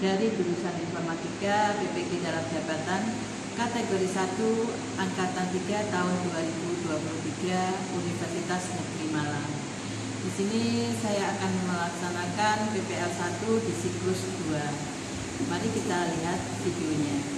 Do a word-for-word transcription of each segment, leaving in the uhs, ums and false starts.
dari jurusan Informatika B P G Dalam Jabatan kategori satu angkatan tiga tahun dua ribu dua puluh tiga Universitas Negeri Malang. Di sini saya akan melaksanakan P P L satu di siklus dua. Mari kita lihat videonya.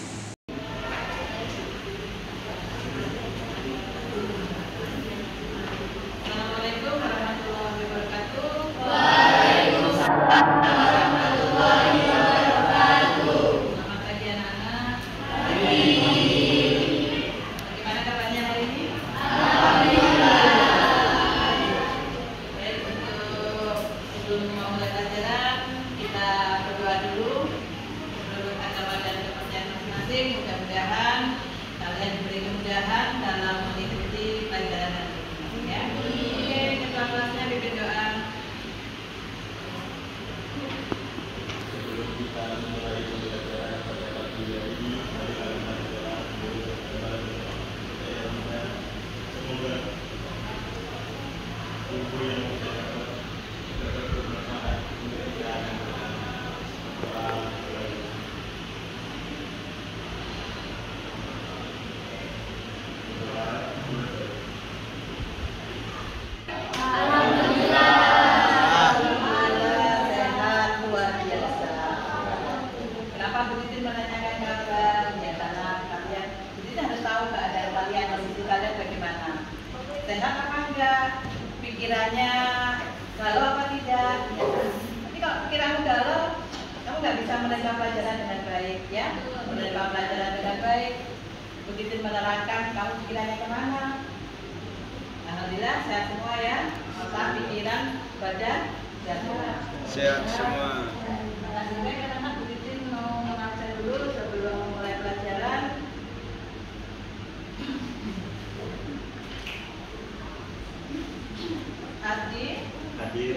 Mudah-mudahan kalian diberi kemudahan dalam mengikuti pelajaran ini, ya. Oke, ketua kelasnya pimpin doa. Sebelum kita mulai pembelajaran pada pagi hari ini, mari kita berdoa semoga buku yang kita dapat dapat bermanfaat untuk kita setelah menanyakan kabar, ya karena kalian jadi harus tahu keadaan kalian, kondisi kalian bagaimana, sehat apa enggak, pikirannya galau apa tidak, ya kan? Tapi kalau pikiranmu galau, kamu nggak bisa menerima pelajaran dengan baik, ya, menerima pelajaran dengan baik, begitu menerangkan kamu pikirannya kemana. Alhamdulillah sehat semua ya, mata, pikiran, badan sehat semua. Nah, sebenarnya kadang-kadang begitu mau mengabsen dulu sebelum mulai pelajaran. Adi Hadir.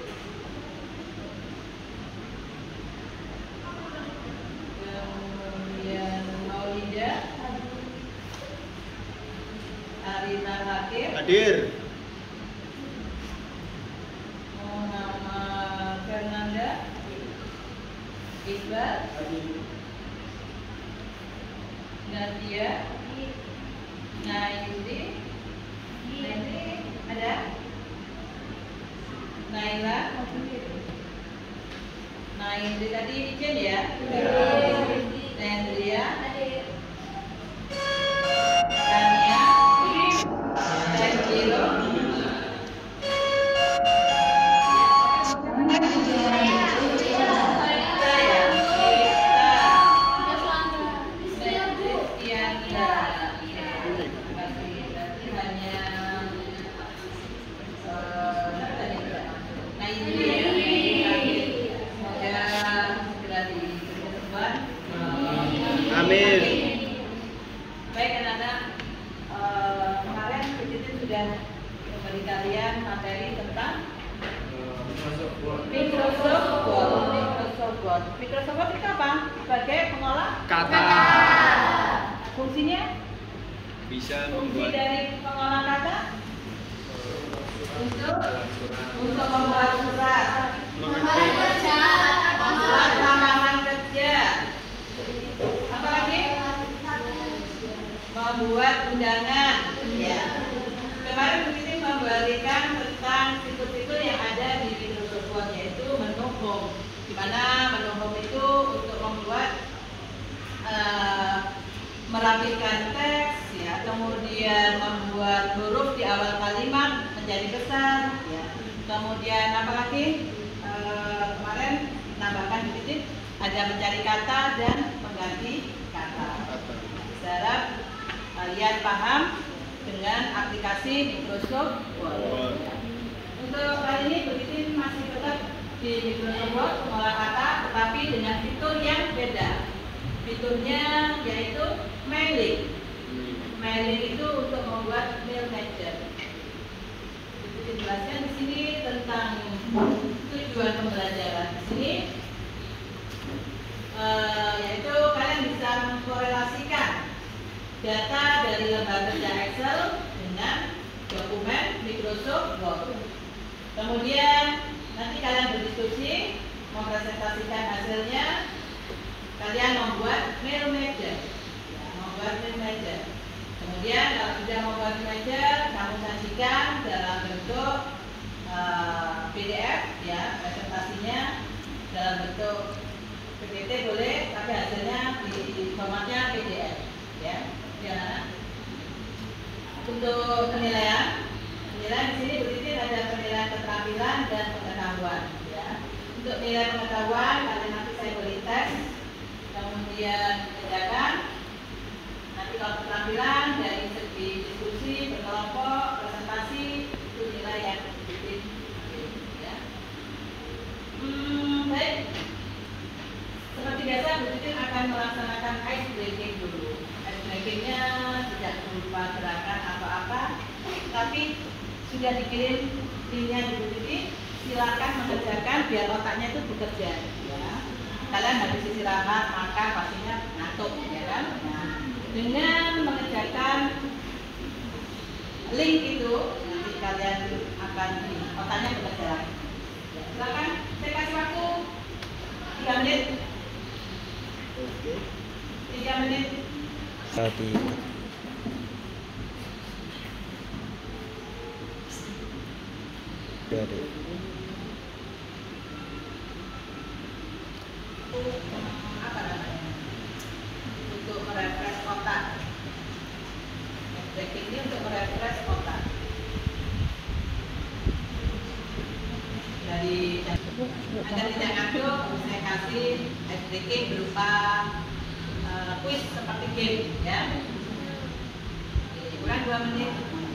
Kemudian Maulida, Arina Hakim, Hadir. Muhammad Fernanda, Iqbal, Nadia, Naindi, Naindi ada, Naila, Naindi tadi Ijen ya, Nendria, Tania, dan Jiro. Amin. Baik anak-anak, uh, kemarin Begitu sudah memberi kalian materi tentang Microsoft Word. Microsoft Word. Microsoft Word itu apa? Sebagai pengolah Kata. Fungsinya? Bisa Fungsi membuat dari pengolah kata untuk untuk membuat surat, mengetik, membuat lamaran kerja. Apa lagi? Membuat undangan. Ya. Kemarin begini membalikan tentang fitur-fitur yang ada di Microsoft Word, yaitu menu home. Di mana menu home itu untuk membuat uh, merapikan teks, ya, kemudian membuat huruf di awal kalimat menjadi besar, ya. Kemudian apa lagi? Uh, kemarin tambahkan sedikit, ada mencari kata dan mengganti kata. Saya harap kalian paham dengan aplikasi Microsoft Word. Untuk kali ini begitu masih tetap di Microsoft Word pengolah kata, tetapi dengan fitur yang beda. Fiturnya yaitu mailing. Mailing itu untuk membuat mail manager. Jelasnya di sini tentang tujuan pembelajaran. Di sini uh, yaitu kalian bisa mengkorelasikan data dari lembar kerja Excel dengan dokumen Microsoft Word. Kemudian nanti kalian berdiskusi, mempresentasikan hasilnya kalian membuat mail major, ya, membuat mail major. Kemudian kalau sudah membuat mail major, kamu sajikan dalam bentuk uh, P D F, ya, presentasinya dalam bentuk P P T boleh, tapi hasilnya di formatnya P D F, ya. Ya. Untuk penilaian, penilaian di sini Bu Titin ada penilaian keterampilan dan pengetahuan, ya. Untuk nilai pengetahuan, kalian nanti saya beri tes, kemudian kerjakan. Nanti kalau keterampilan dari segi diskusi, berkelompok, presentasi, itu nilai yang Bu Titin, ya. Hmm, baik. Seperti biasa, Bu Titin akan melaksanakan ice breaking dulu. Ice breakingnya tidak berupa gerakan apa-apa, tapi sudah dikirim linknya di Bu Titin. Silakan mengerjakan biar otaknya itu bekerja, ya. Kalian habis istirahat, makan, pastinya ngantuk, ya kan? Nah, dengan mengerjakan link itu, nanti kalian akan otaknya bekerja lagi. Ya, silakan, saya kasih waktu tiga menit. tiga menit. Tadi. Dari. Apa namanya? Untuk merefresh otak. Breaking ini untuk merefresh otak. Dari agar tidak ngantuk, saya kasih ice breaking berupa uh, quiz seperti game, ya. Kurang dua menit.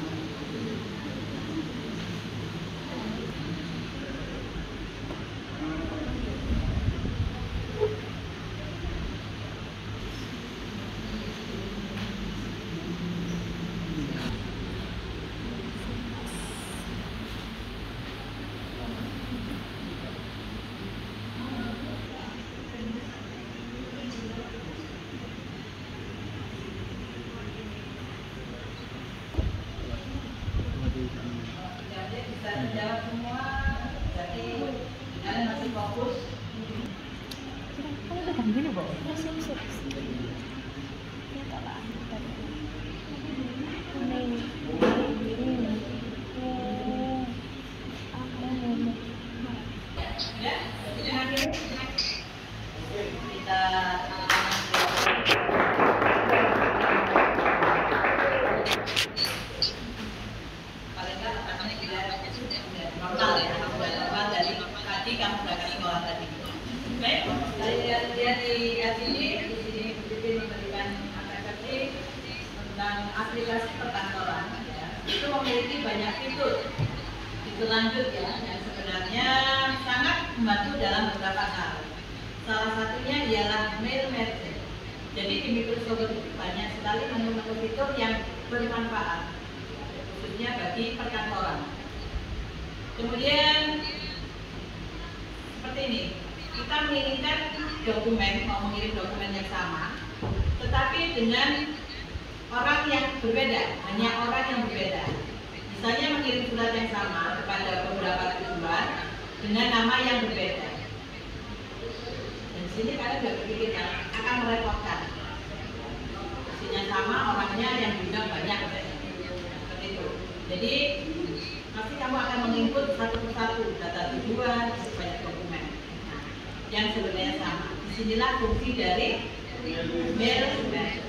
Bisa menjawab semua, jadi kalian masih fokus. Kan udah kan gini, Bu. Siap, siap. Kita lah. Ini. Ya, jadi nanti kita paling nggak katanya tidak normal, ya, sudah normal dari tadi kamu berangkat sekolah tadi. Baik, saya lihat di L C D, di sini Bu Titin memberikan aplikasi tentang aplikasi perkantoran, ya. Itu memiliki banyak fitur. Fitur lanjut, ya, yang sebenarnya sangat membantu dalam beberapa hal. Salah satunya ialah mail message. Jadi di Microsoft itu banyak sekali menu-menu fitur yang bermanfaat, khususnya bagi perkantoran. Kemudian seperti ini, kita menginginkan dokumen, mau mengirim dokumen yang sama, tetapi dengan orang yang berbeda, hanya orang yang berbeda. Misalnya mengirim surat yang sama kepada beberapa tujuan dengan nama yang berbeda. Dan di sini kalian sudah berpikir akan merepotkan. Isinya sama, orangnya yang diundang banyak, seperti itu. Jadi pasti kamu akan menginput satu persatu data tujuan, banyak dokumen. Nah, yang sebenarnya sama. Disinilah fungsi dari mail message.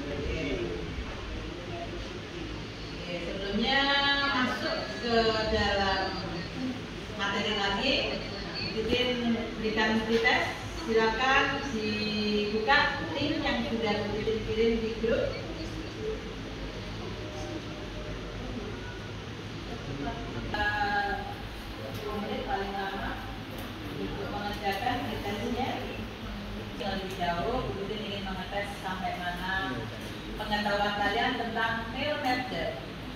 Sebelumnya masuk ke dalam materi lagi, Titin berikan tes. Silakan dibuka link yang sudah Titin kirim di grup. sepuluh menit paling lama untuk mengerjakan presensinya. Lebih jauh, Titin ingin mengetes sampai mana pengetahuan kalian tentang mail message.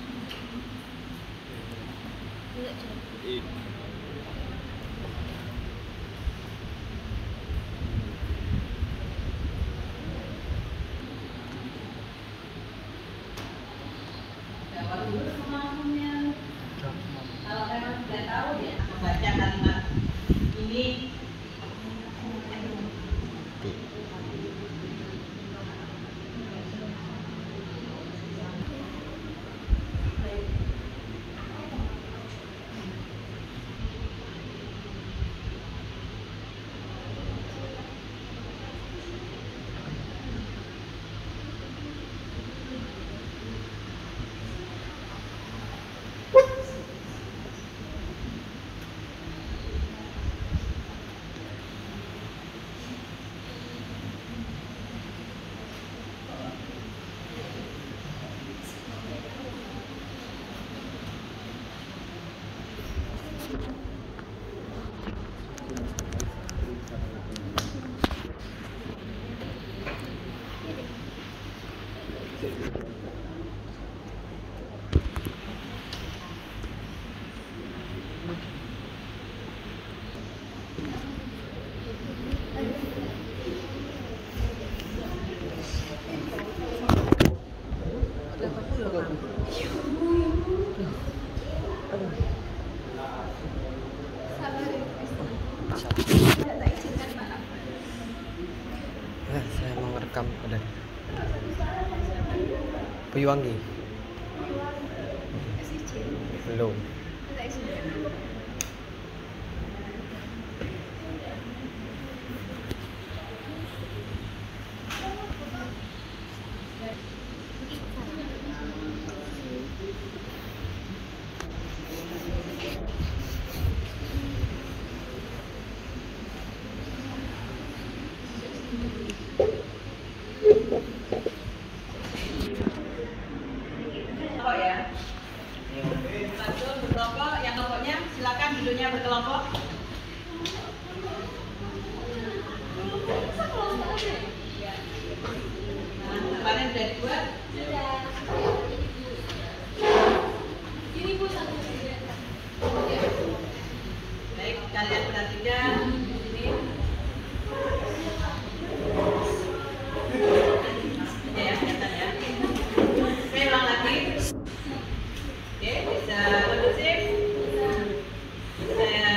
Jawab dulu semuanya. Kalau memang tidak tahu, ya membaca kalimat ini. Nah, saya mau merekam ada Puyuwangi. Belum. Kelompok ya. Satu berkelompok, yang kelompoknya silakan duduknya berkelompok. Nah, kemarin sudah dibuat. Baik, kalian perhatikan di sini. Ya, kelihatan ya. Saya ulang lagi. Oke, bisa kondusif. Saya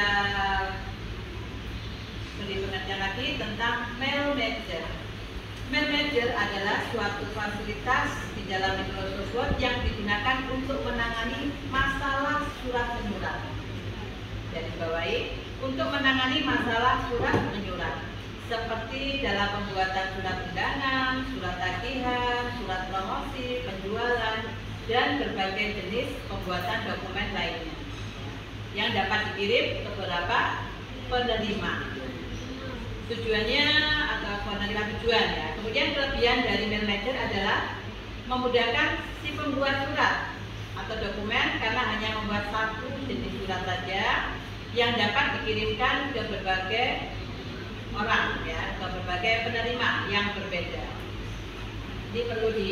beri pengertian lagi tentang mail manager. Mail manager adalah suatu fasilitas di dalam Microsoft Word yang digunakan untuk menangani masalah surat menyurat. Jadi bawahi untuk menangani masalah surat menyurat, seperti dalam pembuatan surat undangan, surat tagihan, surat promosi, penjualan, dan berbagai jenis pembuatan dokumen lainnya yang dapat dikirim ke beberapa penerima. Tujuannya atau penerima tujuan ya. Kemudian kelebihan dari mail manager adalah memudahkan si pembuat surat atau dokumen karena hanya membuat satu jenis surat saja yang dapat dikirimkan ke berbagai orang ya, ke berbagai penerima yang berbeda. Ini perlu di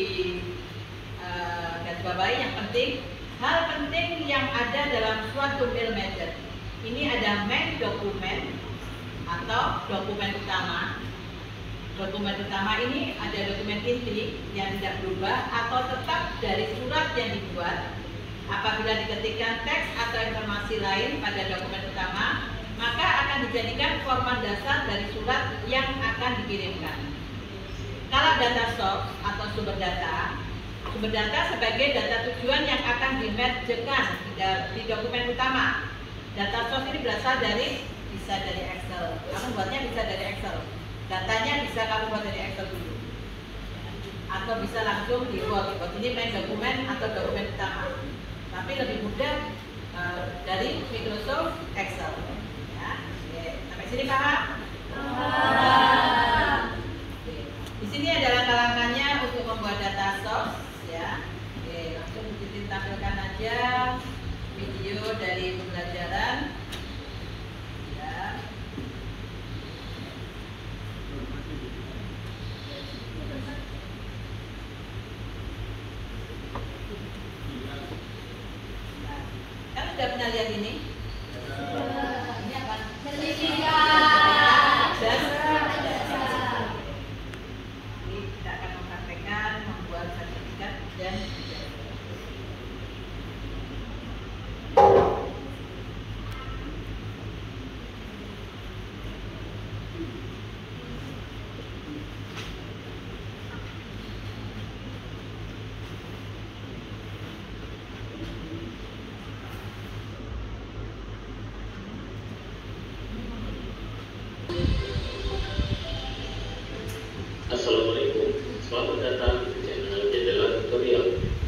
uh, garisbawahi yang penting, hal penting yang ada dalam suatu mail manager. Ini ada main dokumen atau dokumen utama. Dokumen utama ini ada dokumen inti yang tidak berubah atau tetap dari surat yang dibuat. Apabila diketikkan teks atau informasi lain pada dokumen utama, maka akan dijadikan format dasar dari surat yang akan dikirimkan. Kalau data source atau sumber data, sumber data sebagai data tujuan yang akan dimergekan di dokumen utama. Data source ini berasal dari, bisa dari Excel. Kamu buatnya bisa dari Excel. Datanya bisa kamu buat dari Excel dulu. Atau bisa langsung di Word. Ini main dokumen atau dokumen utama. Tapi lebih mudah uh, dari Microsoft Excel. Ya, oke. Sampai sini paham? Paham. Di sini ada langkah-langkahnya untuk membuat data source. Ya, oke. Langsung ditampilkan aja video dari pembelajaran. Ya. Kan sudah pernah lihat ini? Ini apa? Sertifikat. Ini kita akan mempraktekkan membuat sertifikat dan Assalamualaikum, selamat datang di channel Jendela Tutorial.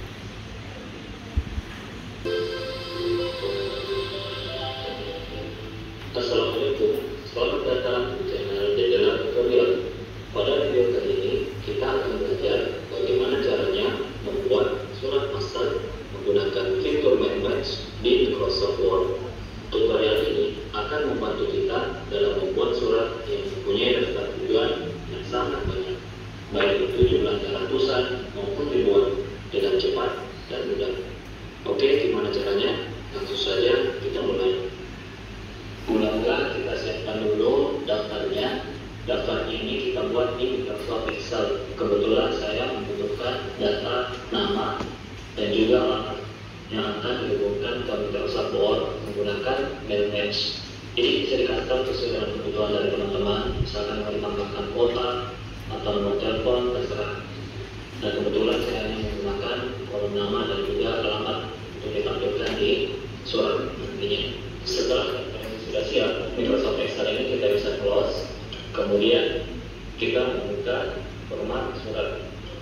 Assalamualaikum, selamat datang di channel Jendela Tutorial. Pada video kali ini kita akan belajar bagaimana caranya membuat surat master menggunakan fitur main match di Microsoft Word. Tutorial ini akan membantu kita dalam membuat surat yang mempunyai daftar tujuan yang sangat banyak, baik itu jumlahnya ratusan maupun ribuan, dengan cepat dan mudah. Oke, gimana caranya? Langsung saja kita mulai. Mula-mula kita siapkan dulu daftarnya. Daftar ini kita buat di Microsoft Excel. Kebetulan saya membutuhkan data nama dan juga alamat yang akan dihubungkan ke Microsoft Word menggunakan mail match. Ini bisa di-custom sesuai dengan kebutuhan dari teman-teman, misalkan mau ditambahkan kuota atau nomor telepon, terserah. Dan kebetulan saya hanya menggunakan kolom nama dan juga alamat untuk ditampilkan di surat nantinya. Setelah ini sudah siap, Microsoft Excel ini kita bisa close, kemudian kita membuka format surat.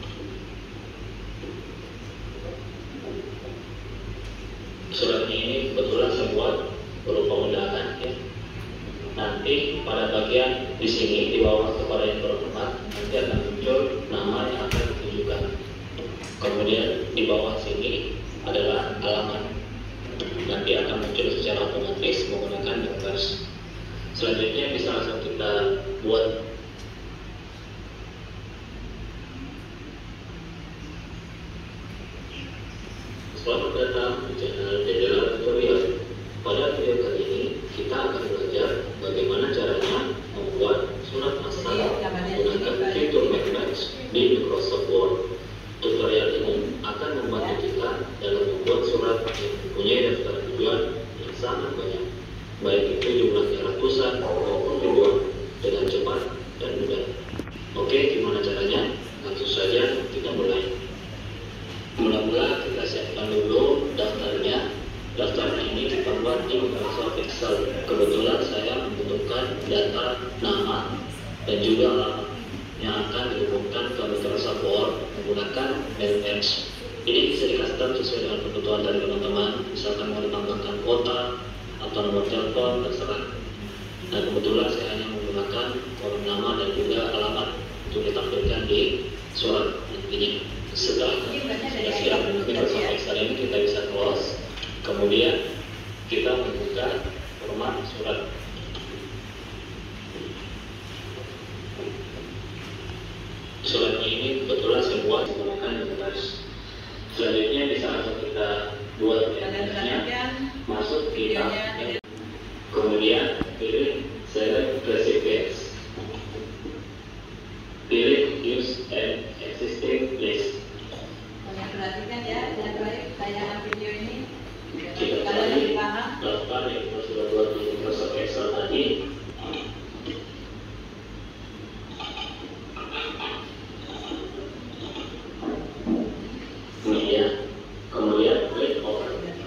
Suratnya ini kebetulan saya buat berupa undangan ya. Nanti pada bagian di sini di bawah kepada yang berhormat nanti akan muncul nama yang akan ditujukan. Kemudian di bawah sini adalah alamat. Nanti akan muncul secara otomatis menggunakan numbers. Selanjutnya bisa langsung kita buat. Selamat datang di channel Jendela Tutorial. Pada video kali ini kita akan belajar bagaimana caranya membuat surat asal menggunakan fitur Macmatch di Microsoft Word. Tutorial ini akan membantu kita dalam membuat surat yang mempunyai daftar tujuan yang sangat banyak, baik itu jumlahnya ratusan maupun ribuan, dengan cepat dan mudah. Oke, gimana caranya? Langsung saja kita mulai. Mula-mula kita siapkan dulu daftarnya. Daftarnya ini kita buat di Microsoft Excel. Kebetulan saya membutuhkan data nama dan juga alamat yang akan dihubungkan ke Microsoft Word menggunakan Macmatch. Ini bisa di-custom sesuai dengan kebutuhan dari teman-teman, misalkan mau ditambahkan kuota atau nomor telepon, terserah. Dan kebetulan saya hanya menggunakan kolom nama dan juga alamat untuk ditampilkan di surat nantinya. Setelah sudah siap, Microsoft Excel ini kita bisa close, kemudian kita membuka format surat. Suratnya ini kebetulan saya buat menggunakan numbers. Selanjutnya bisa langsung kita buat metodenya, masuk kita, kemudian pilih select recipients, pilih use an existing list. Banyak perhatikan ya, dan baik tayangan video ini. Kita cari daftar yang kita sudah buat di Microsoft Excel tadi. Kemudian, kemudian klik over.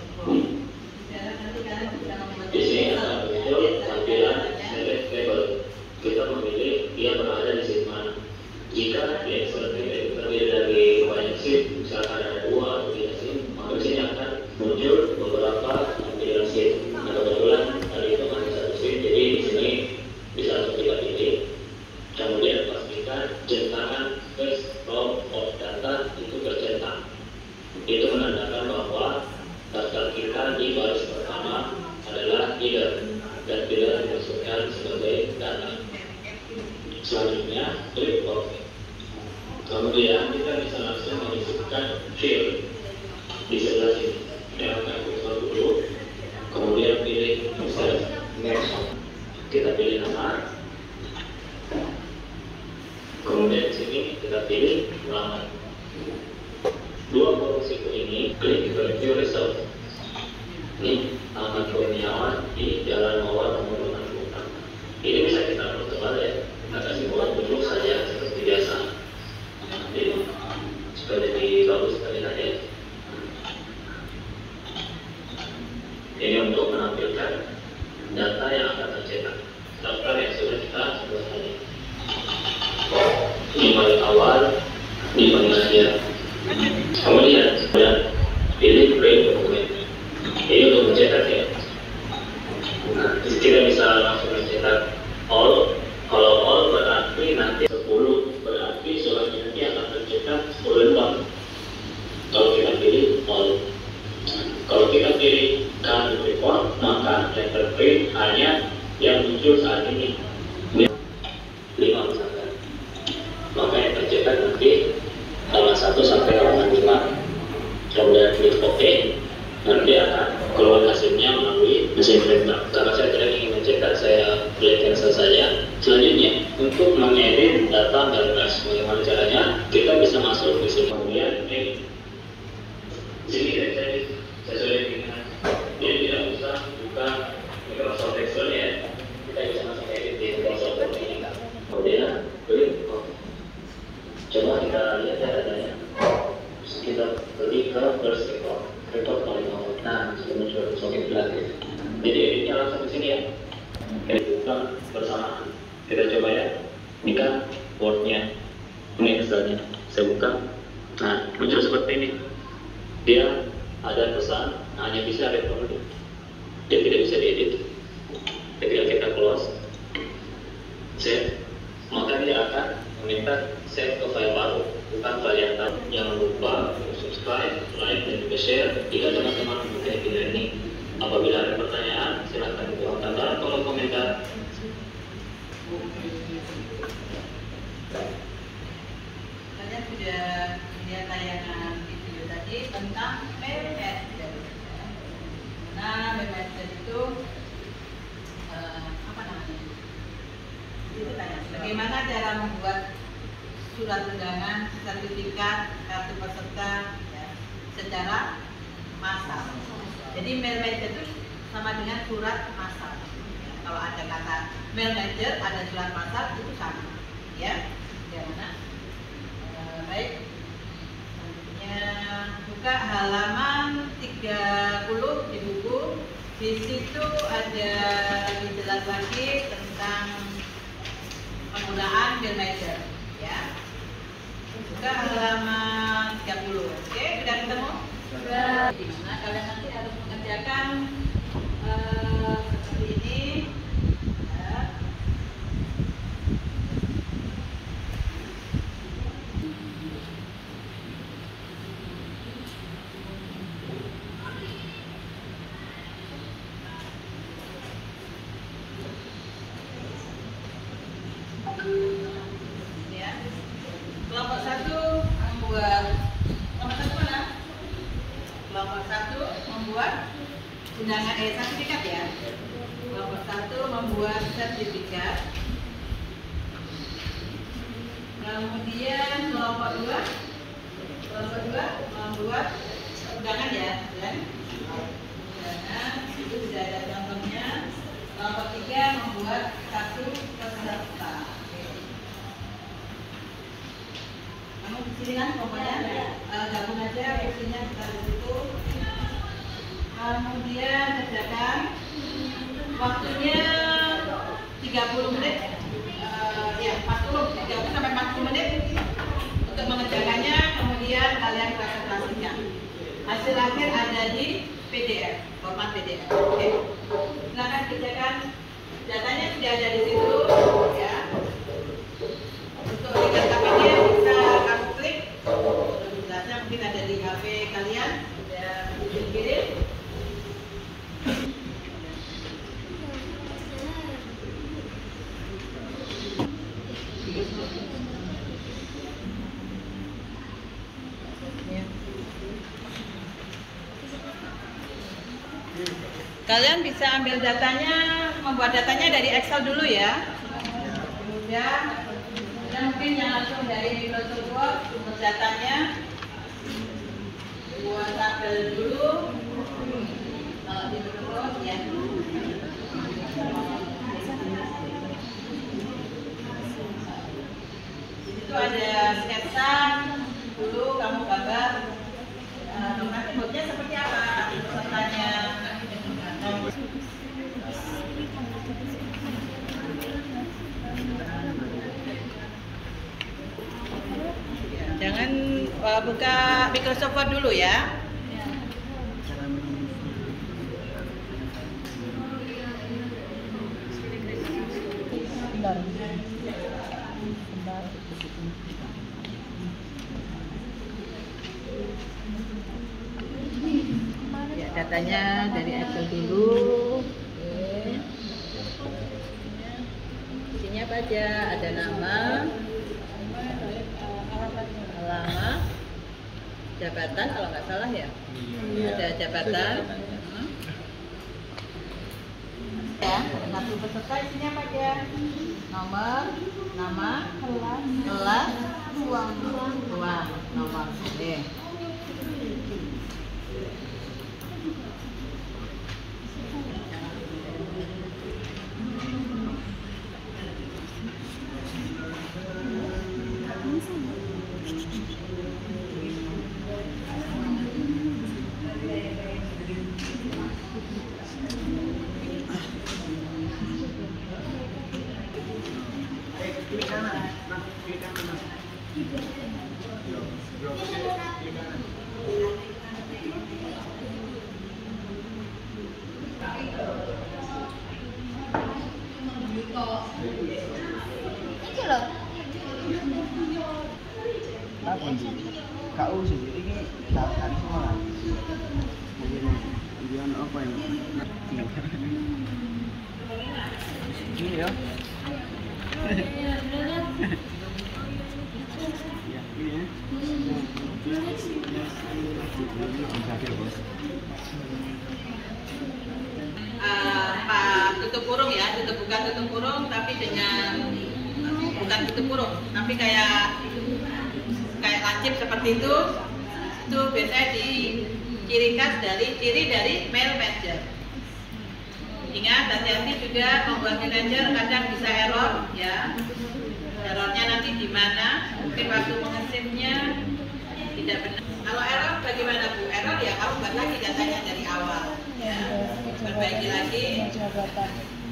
Di sini akan muncul tampilan select table. Kita memilih dia berada di sheet mana. Jika di Excel ini terdiri dari banyak sheet, misalkan ada dua atau tiga sheet, maka di sini akan muncul beberapa tampilan sheet. Nah, kebetulan tadi itu hanya satu sheet, jadi di sini bisa langsung kita pilih. Kemudian pastikan cetakan first row of data itu tercetak. Itu menandakan bahwa daftar kita di baris pertama adalah either dan tidak dimasukkan sebagai data. Selanjutnya klik OK. Kemudian kita bisa langsung memasukkan field di sebelah sini. Kita akan klik dulu, kemudian pilih insert next. Kita pilih nama, kemudian di sini kita pilih alamat. Dua kolom siku ini klik review result. Ini alamat Kurniawan di Jalan Mawar nomor enam puluh enam. Ini bisa kita pertebal ya. Kita kasih buat dulu saja seperti biasa. Nanti supaya jadi bagus terlihat ya. Ini untuk menampilkan data yang akan tercetak. Daftar yang sudah kita buat tadi. Ini paling awal di penilaian. Kemudian sudah pilih print dokumen. Ini untuk mencetak ya. Nah, kita bisa langsung mencetak all. Kalau all berarti nanti sepuluh, berarti suratnya nanti akan tercetak sepuluh lembar. Kalau kita pilih all. Kalau kita pilih kan report, maka yang terprint hanya yang muncul saat ini lima misalkan. Maka yang tercetak nanti halaman satu sampai halaman lima. Kemudian klik OK, nanti akan keluar hasilnya melalui mesin printer. Karena saya tidak ingin mencetak, saya klik cancel saja. Selanjutnya, untuk mengedit data berkas, bagaimana caranya? Kita bisa masuk di sini. Kemudian ini, sini saya saya sudah ingat. Ini tidak usah buka Microsoft Excel ya. bersamaan. Kita coba ya. Ini kan Word-nya, ini Excelnya. Saya buka. Nah, muncul seperti ini. Dia ada pesan, hanya bisa read only. Dia tidak bisa diedit. Ketika kita close, save, maka dia akan meminta save ke file baru, bukan file yang tadi. Jangan lupa subscribe, like, dan juga share jika teman-teman menyukai video ini. Apabila ada pertanyaan, silahkan tuangkan dalam kolom komentar. Kalian sudah lihat tayangan video tadi tentang Mermaid. Nah, Mermaid itu uh, apa namanya? Itu tanya. Bagaimana cara membuat surat undangan, sertifikat, kartu peserta ya, secara massal. Jadi mail manager itu sama dengan surat massal. Ya, kalau ada kata mail manager, ada surat massal itu sama. Ya, bagaimana? E, baik. Selanjutnya buka halaman tiga puluh di buku. Di situ ada lebih jelas lagi tentang penggunaan mail manager. Ya. Buka halaman tiga puluh. Oke, sudah ketemu? Sudah. Dimana kalian nanti harus mengerjakan uh, seperti ini. Ya. Ya. Kelompok satu membuat kelompok satu mana? Kelompok satu membuat undangan eh sertifikat ya. Kelompok satu membuat sertifikat. Kemudian kelompok dua, kelompok dua membuat undangan ya, dan undangan itu sudah ada contohnya. Kelompok tiga membuat kartu peserta. Kamu di sini kan pokoknya uh, gabung aja fungsinya kita di situ. Kemudian kerjakan waktunya tiga puluh menit, uh, ya empat puluh, tiga puluh sampai empat puluh menit untuk mengerjakannya. Kemudian kalian presentasikan. Hasil akhir ada di P D F, format P D F. Oke, silakan kerjakan. Datanya sudah ada di situ, ya. Untuk lihat K P-nya bisa kamu klik. Lebih jelasnya mungkin ada di H P kalian, sudah dikirim. Kalian bisa ambil datanya, membuat datanya dari Excel dulu ya. Kemudian, dan mungkin yang langsung dari Microsoft Word, sumber datanya buat tabel dulu. Kalau di Microsoft ya. Di situ ada sketsa dulu, kamu gambar. Uh, nanti moodnya seperti apa? Pesertanya. Jangan uh, buka Microsoft Word dulu ya. Bentar. Bentar. Ya, datanya dari Excel dulu. Oke. Isinya apa aja? Ada nama, alamat, jabatan kalau nggak salah ya. Iya. Ada jabatan. Hmm. Ya, kartu peserta isinya apa aja? Nomor, nama, kelas, kelas, uang, uang, nomor. Oke. Kiri kanan, mas, kiri kanan mas. Yo, yo, kiri kanan. Iki lho. Apa sih? Kak Usi, ini daftar semua. Ini apa ini? Ini ya. Uh, Pak tutup kurung ya, tutup bukan tutup kurung tapi dengan bukan tutup kurung, tapi kayak kayak lancip seperti itu. Itu biasanya di ciri khas dari ciri dari male manager. Ingat, hati-hati juga membuat manager kadang bisa error ya. Errornya nanti di mana? Mungkin waktu mengesipnya tidak benar. Kalau error bagaimana Bu? Error ya kamu buat lagi datanya dari awal. Ya, perbaiki lagi. Jabatan.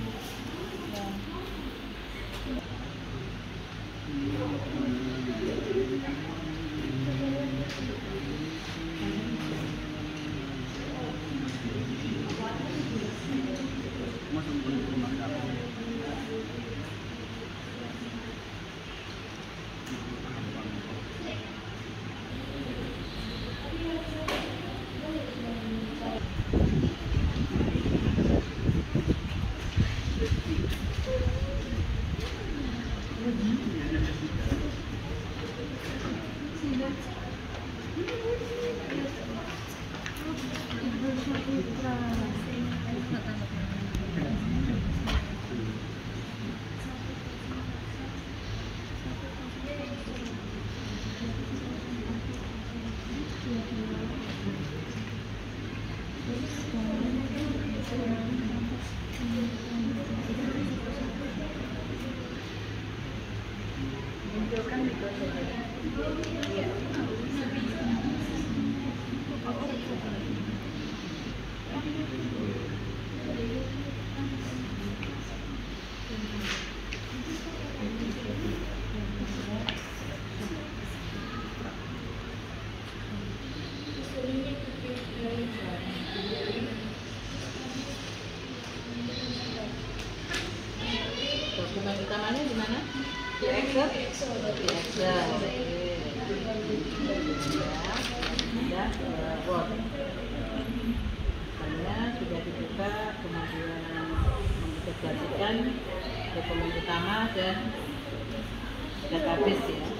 Dokumen utamanya di mana? Di Excel? Di Excel. Oke. Ya, sudah Word. Misalnya sudah dibuka, kemudian mengintegrasikan dokumen utama dan database ya.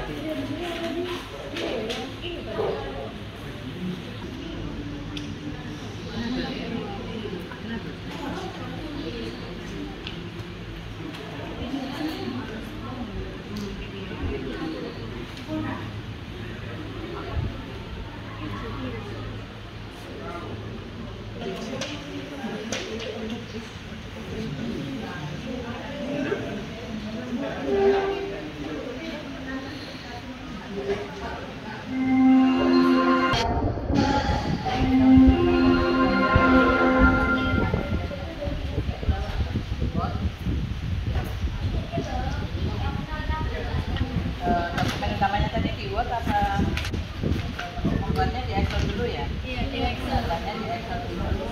Dokumen utamanya tadi di Word apa membuatnya di Excel dulu ya? Iya, di Excel. Datanya di Excel dulu.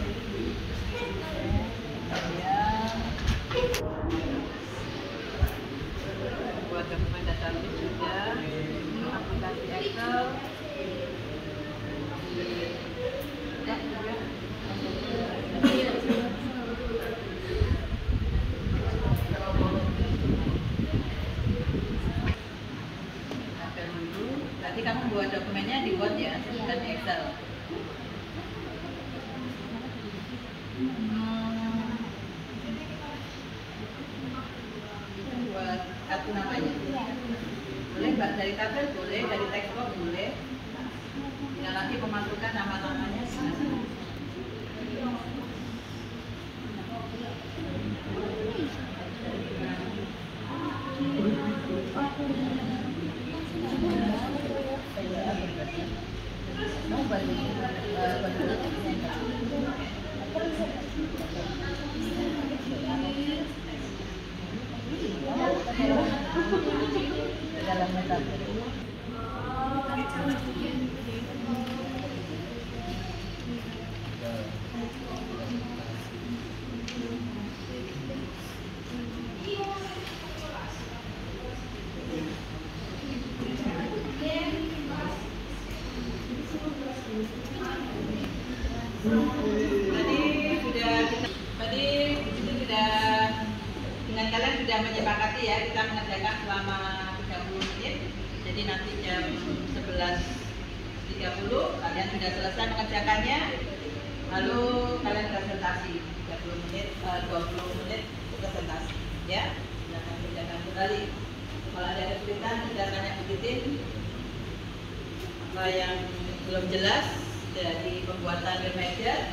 Kemudian buat dokumen database juga, aplikasi Excel. Ya, juga. Berarti kamu buat dokumennya di Word ya, bukan di Excel. Buat kartu namanya. Boleh Mbak, dari tabel boleh, dari teks box boleh. Tinggal nanti memasukkan nama-namanya. Kamu bantu, eh, bantu. dalam metode. Tadi sudah kita, tadi itu sudah dengan kalian sudah menyepakati ya, kita mengerjakan selama tiga puluh menit. Jadi nanti jam sebelas tiga puluh kalian sudah selesai mengerjakannya. Lalu kalian presentasi tiga puluh menit, dua puluh menit presentasi ya. Silakan kerjakan kembali. Kalau ada kesulitan sudah tanya Bu Titin apa yang belum jelas dari pembuatan remaja.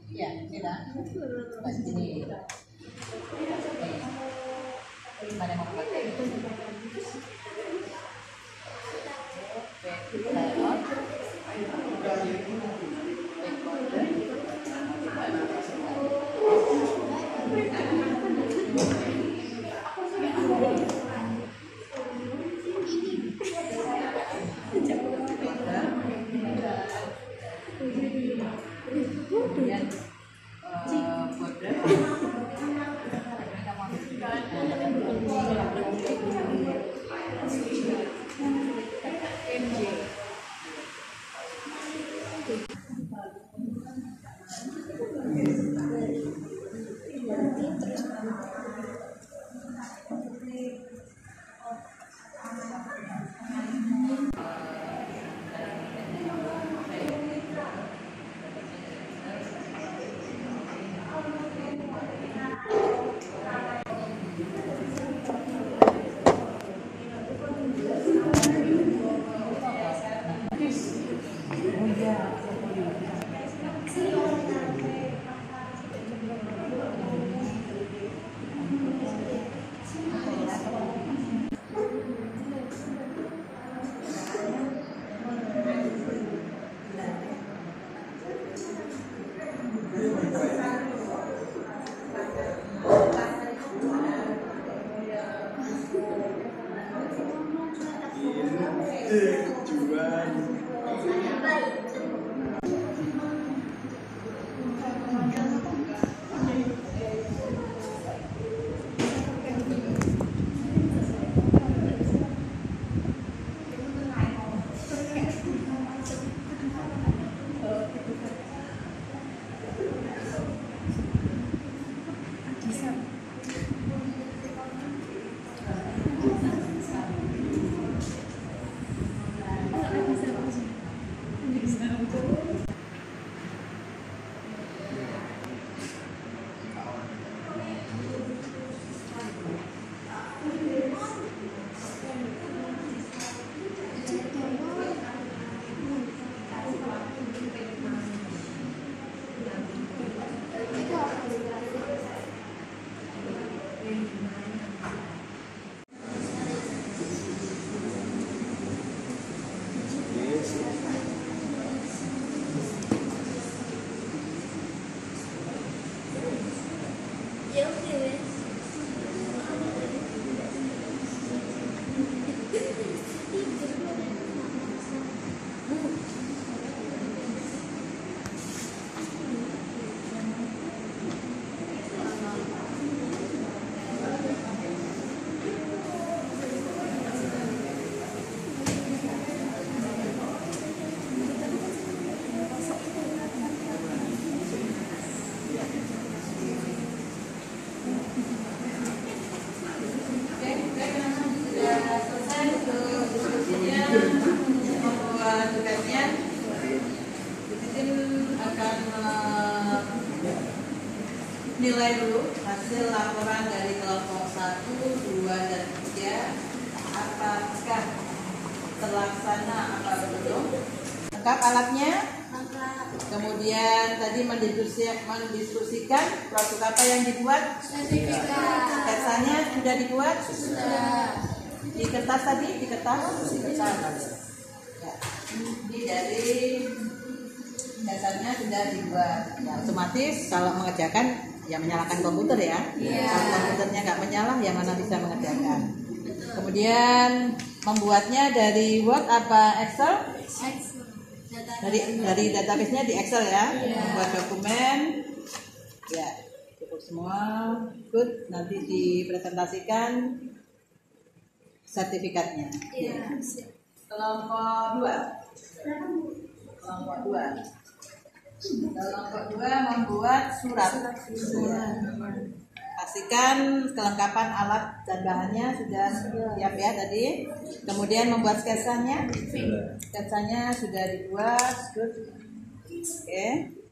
Iya, tidak. Pas ini. Mana yang mau pakai? Kemudian uh, border M J. Nilai dulu hasil laporan dari kelompok satu, dua, dan tiga. Apakah terlaksana apa belum? Lengkap alatnya? Kemudian tadi mendiskusi- mendiskusikan produk apa yang dibuat? Sketsanya sudah dibuat? Di kertas tadi? Di kertas? Di kertas. Ya. Ini dari dasarnya sudah dibuat. Ya, otomatis kalau mengerjakan ya menyalakan komputer ya. Yeah. Kalau komputernya nggak menyala, ya mana bisa mengerjakan. Kemudian membuatnya dari Word apa Excel? Excel. Dari dari database-nya di Excel ya. Yeah. Membuat dokumen. Ya, cukup semua. Good. Nanti dipresentasikan sertifikatnya. Iya. Kelompok dua. Kelompok dua. Kelompok dua membuat surat. Ya. Pastikan kelengkapan alat dan bahannya sudah siap ya tadi. Kemudian membuat sketsanya. Sketsanya sudah dibuat. Good. Oke.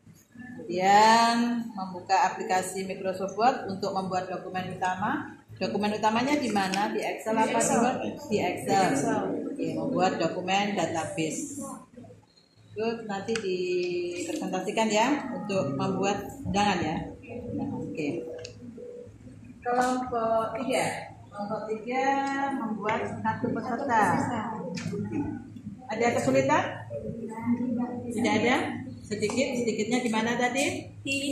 Kemudian membuka aplikasi Microsoft Word untuk membuat dokumen utama. Dokumen utamanya di mana? Di Excel apa di Word? Di Excel. Oke, membuat dokumen database. Terus nanti dipresentasikan ya untuk membuat undangan ya. Oke. Kelompok tiga, kelompok tiga membuat satu peserta. Ada kesulitan? Tidak ada? Sedikit, sedikitnya di mana tadi?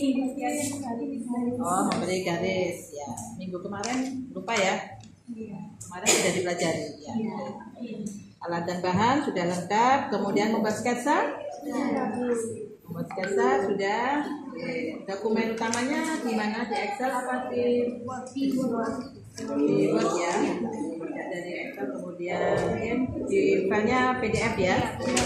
Oh, memberi garis ya. Minggu kemarin lupa ya? Kemarin sudah dipelajari ya. Alat dan bahan sudah lengkap. Kemudian membuat sketsa? Membuat sketsa sudah. Oke. Dokumen utamanya di mana? Di Excel apa di di Word ya? Dari Excel kemudian di filenya P D F ya.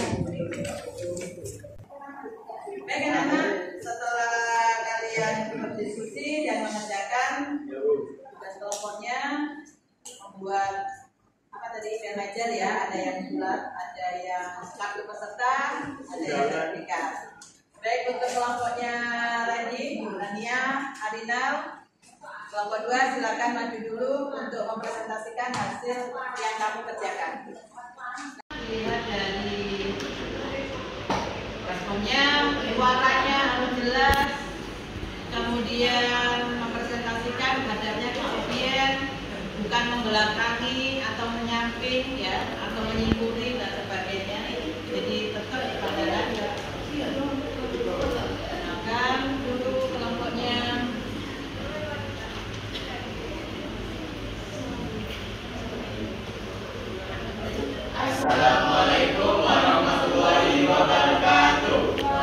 Baik anak-anak, setelah kalian berdiskusi dan mengerjakan tugas kelompoknya, membuat apa tadi manajer ya, ada yang bulat, ada yang kartu peserta, ada yang sertifikat. Baik untuk kelompoknya Rani, Rania, Arinal, kelompok dua silakan maju dulu untuk mempresentasikan hasil yang kamu kerjakan. Lihat dari responnya, warnanya harus jelas, kemudian mempresentasikan hadapnya ke objek, bukan membelakangi atau menyamping ya, atau menyingkuri dan sebagainya. Jadi tetap pada gunakan dulu kelompoknya. Assalamualaikum warahmatullahi wabarakatuh.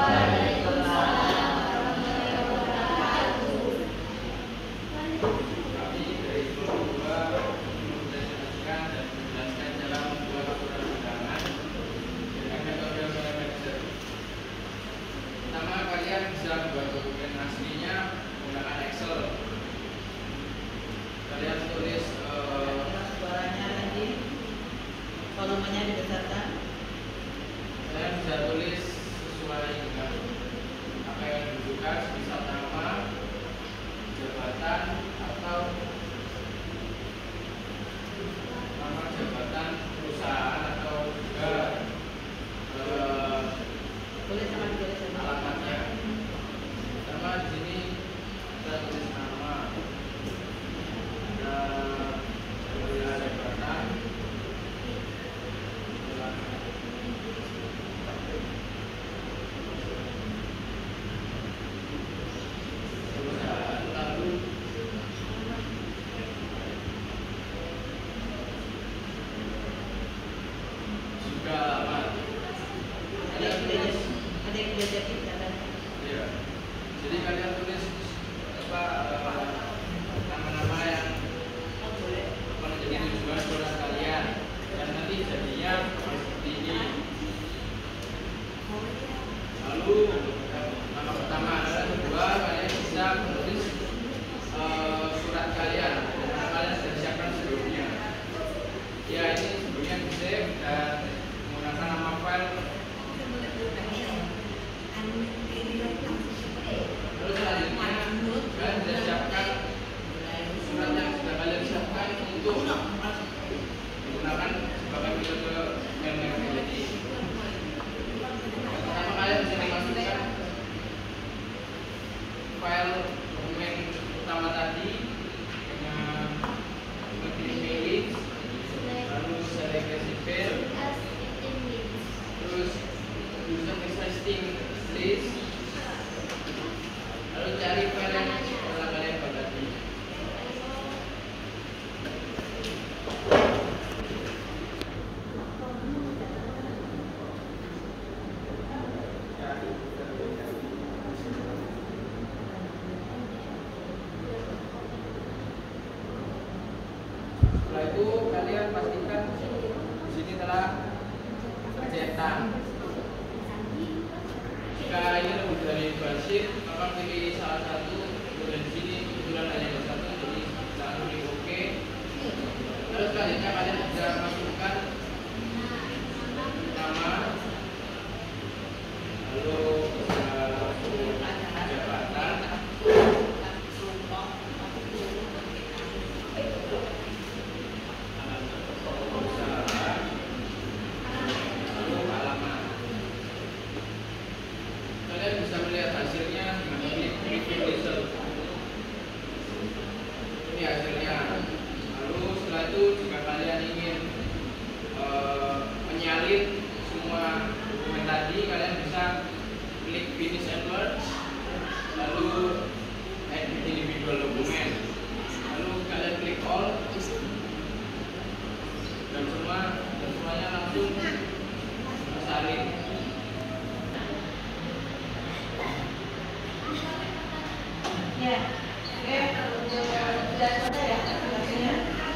Pertama, kalian bisa membuat dokumen aslinya menggunakan Excel. Kalian tulis eh, Suaranya tadi, volumenya dibesarkan. kalian bisa tulis sesuai dengan apa yang dibutuhkan, misal nama, jabatan, atau nama jabatan perusahaan, atau juga eh, Tulis sama ditulis sama. alamatnya. Pertama di sini kita tulis nama, ada kemudian jabatan, perusahaan, lalu juga alamat. Ada yang belajar, ada yang belajar kita kan. Iya. Jadi kalian tulis apa eh, nama-nama yang apa menjadi tujuan surat kalian, dan nanti jadinya seperti ini. Lalu nama pertama adalah kedua, kalian bisa menulis eh, surat kalian yang kalian sudah siapkan sebelumnya. Ya, ini sebelumnya di save dan menggunakan nama file. Lalu selanjutnya kalian sudah siapkan surat yang sudah kalian siapkan untuk digunakan sebagai metode yang menjadi. Pertama, kalian bisa memasukkan file dokumen utama tadi dengan ngetik page, lalu seleksi sipil, terus user existing list, lalu cari file yang telah kalian buat tadi. Setelah itu kalian pastikan di sini telah tercetak. Jika ini lebih dari basit, maka pilih salah satu. Dan di sini kebetulan hanya ada satu, jadi langsung di oke. Lalu selanjutnya kalian bisa masukkan nama, lalu bisa jabatan, perusahaan, lalu alamat. Ya, oke, sudah selesai ya presentasinya.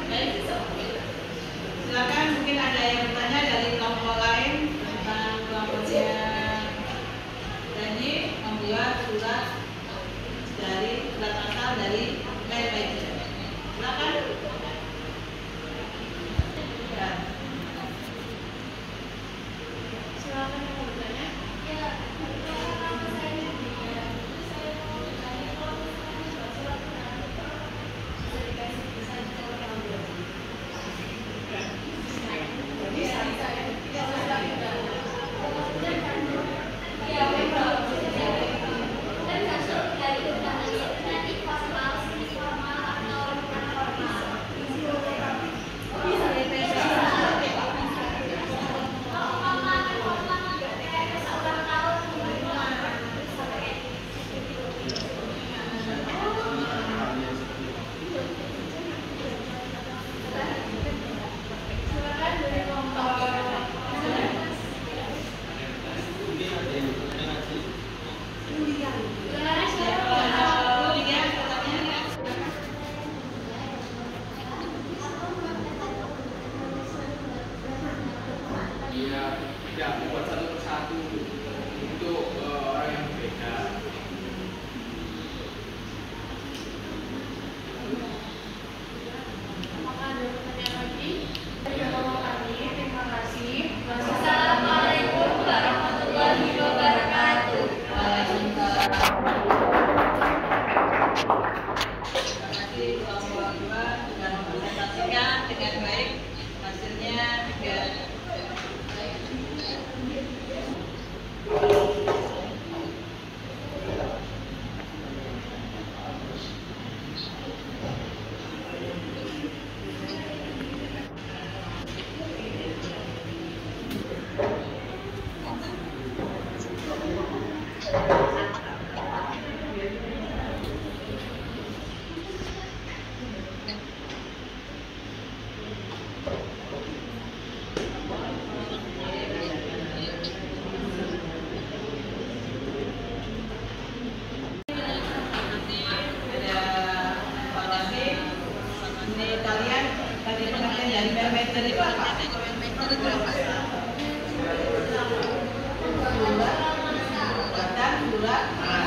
Silakan mungkin ada yang bertanya dari kelompok lain tentang kelompoknya Janji membuat surat dari surat asal dari mail manager. Silakan. Ya. Silakan yang mau bertanya. Dia tidak membuat satu persatu untuk eh, orang yang berbeda. Apakah ada pertanyaan lagi? Terima kasih. Assalamualaikum warahmatullahi wabarakatuh. Waalaikumsalam. Terima kasih kelompok dua sudah mempresentasikan dengan baik hasilnya juga. Ini kalian tadi pengertian dari parameter itu apa? Surat, dan surat.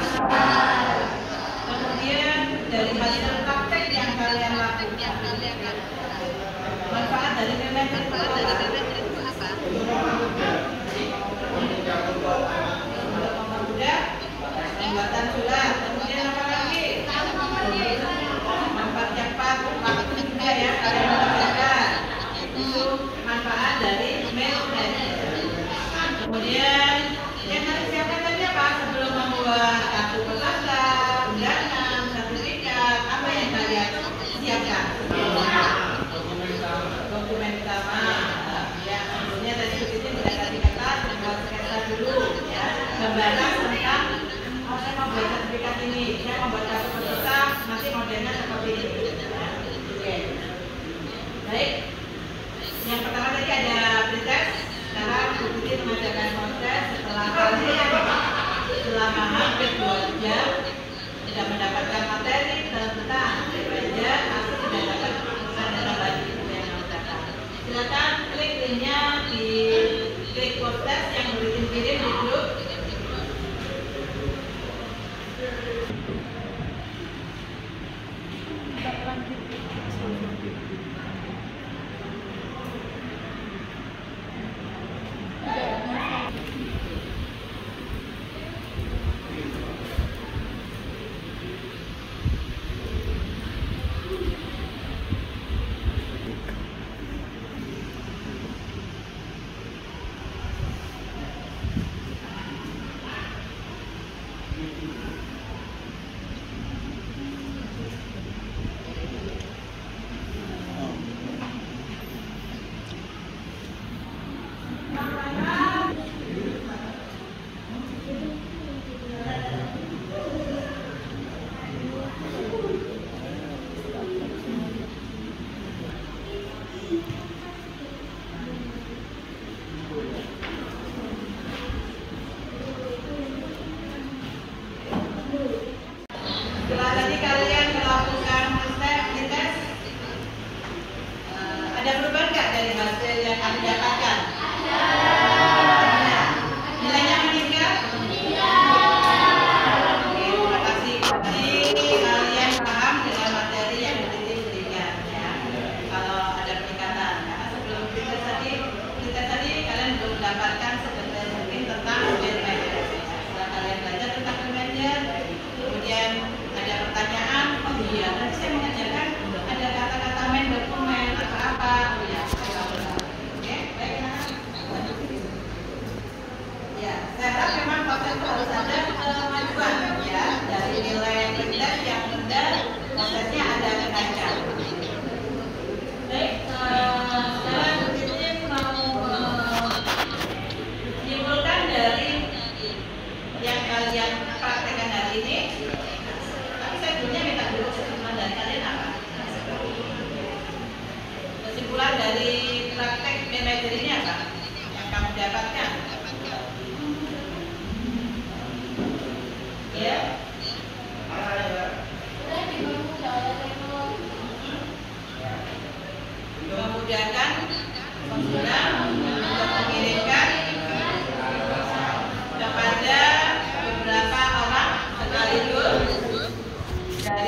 Kemudian dari hasil praktek yang kalian lakukan, manfaat dari parameter itu apa? Untuk mempermudah pembuatan surat. Kemudian apa lagi? Mempercepat waktu juga ya kalian mengerjakan. Itu manfaat dari mail manager. Kemudian yang harus siapkan tadi apa? Sebelum membuat kartu peserta, undangan, sertifikat,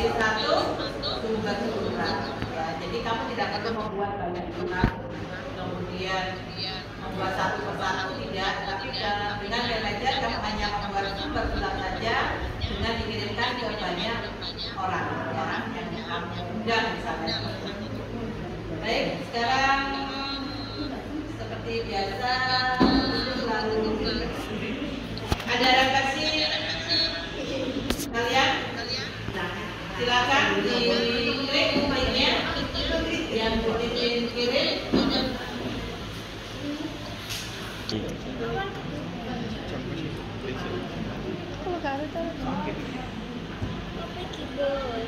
jadi satu sumber surat. Ya, jadi kamu tidak perlu membuat banyak surat, kemudian membuat satu persatu tidak, tapi dengan manajer kamu hanya membuat sumber surat saja dengan dikirimkan ke banyak orang ya, yang kamu undang misalnya. Baik, sekarang seperti biasa selalu ada reaksi kalian. Nah, silakan diklik linknya yang Titin kirim. Kalau gak ada tahu. Apa kibos?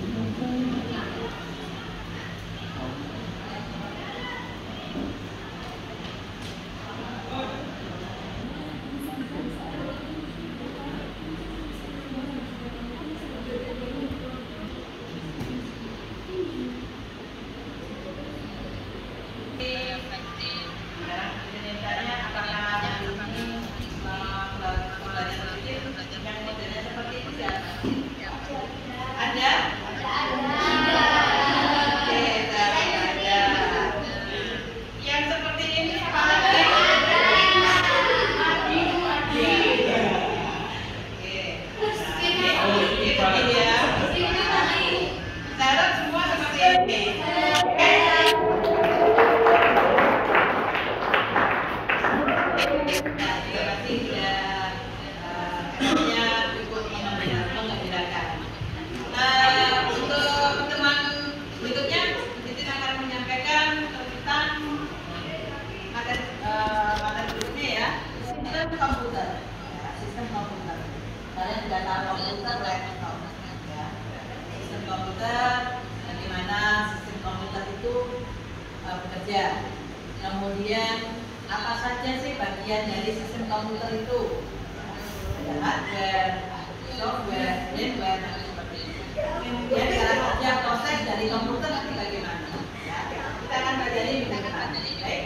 Komputer, ya, sistem komputer. Kalian sudah tahu komputer, laptop, ya. Sistem komputer, bagaimana sistem komputer itu uh, bekerja. Kemudian apa saja sih bagian dari sistem komputer itu? Ada hardware, software, firmware, dan seperti itu. Kemudian cara kerja proses dari komputer nanti bagaimana? Ya, kita akan pelajari minggu depan. Baik.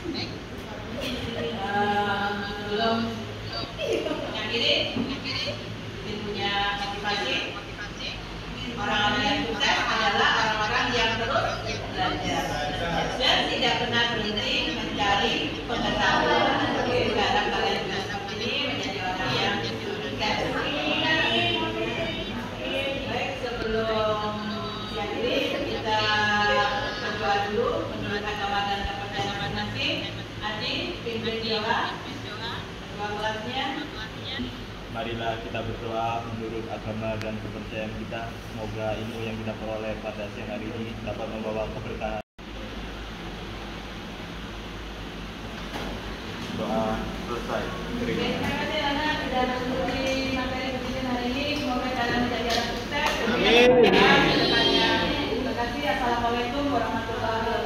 Uh, belum yang kiri ini punya motivasi. Orang-orang yang sukses adalah orang-orang yang terus belajar dan tidak pernah berhenti mencari pengetahuan. Oke, sekarang kalian juga seperti ini menjadi orang yang sukses. Baik, sebelum yang ini kita berdoa dulu menurut agama dan kepercayaan masing-masing. Adi, pimpin doa, doa kelasnya. Marilah kita berdoa menurut agama dan kepercayaan kita. Semoga ilmu yang kita peroleh pada siang hari ini dapat membawa keberkahan. Doa selesai. Terima kasih Nana sudah mengikuti materi bimbingan hari ini. Semoga kalian menjadi orang sukses. Amin. Terima kasih. Assalamualaikum warahmatullahi wabarakatuh.